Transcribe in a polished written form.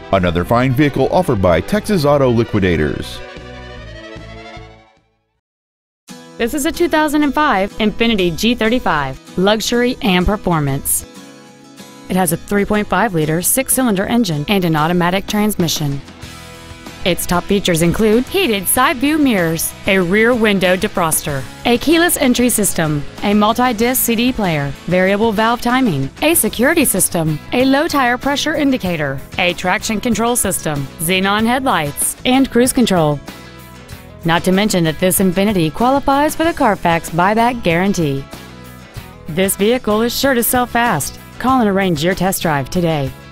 Another fine vehicle offered by Texas Auto Liquidators. This is a 2005 Infiniti G35, luxury and performance. It has a 3.5-liter six-cylinder engine and an automatic transmission. Its top features include heated side view mirrors, a rear window defroster, a keyless entry system, a multi-disc CD player, variable valve timing, a security system, a low tire pressure indicator, a traction control system, xenon headlights, and cruise control. Not to mention that this Infiniti qualifies for the Carfax buyback guarantee. This vehicle is sure to sell fast. Call and arrange your test drive today.